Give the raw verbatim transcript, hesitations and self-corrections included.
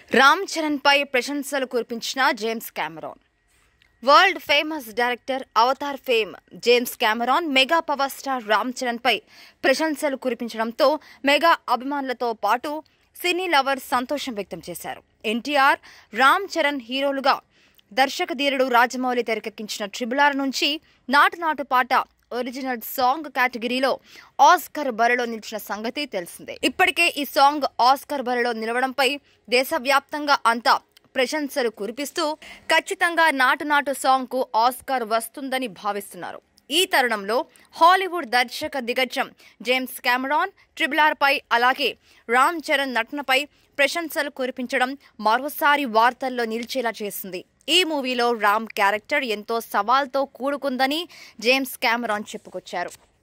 రామ్ చరణ్ పై ప్రశంసలు కురిపించిన James Cameron. World famous director Avatar fame James Cameron mega power star Ram Charan పై ప్రశంసలు కురిపించడంతో మెగా అభిమానులతో పాటు సినీ లవర్స్ సంతోషం వ్యక్తం చేశారు. ఎన్టీఆర్, రామ్ చరణ్ హీరోలుగా దర్శక ధీరుడు రాజమౌళి తెరకెక్కించిన ట్రిపుల్ ఆర్ నుంచి నాటు నాటు పాట ఒరిజినల్ సాంగ్ కేటగిరీలో ఆస్కర్ బరిలో నిలిచిన సంగతి తెలిసిందే. ఇప్పటికే ఈ సాంగ్ ఆస్కర్ బరిలో నిలవడంపై దేశవ్యాప్తంగా అంతా ప్రశంసలు కురిపిస్తూ ఖచ్చితంగా నాటు నాటు సాంగ్ కు ఆస్కర్ వస్తుందని భావిస్తున్నారు. ఈ తరుణంలో హాలీవుడ్ దర్శక దిగ్గజం జేమ్స్ కెమెరాన్ ట్రిపుల్ ఆర్ పై అలాగే రామ్ చరణ్ నటనపై ప్రశంసలు కురిపించడం మరోసారి వార్తల్లో నిలిచేలా చేసింది. ఈ మూవీలో రామ్ క్యారెక్టర్ ఎంతో సవాల్తో కూడుకుందని జేమ్స్ కెమెరాన్ చెప్పుకొచ్చారు.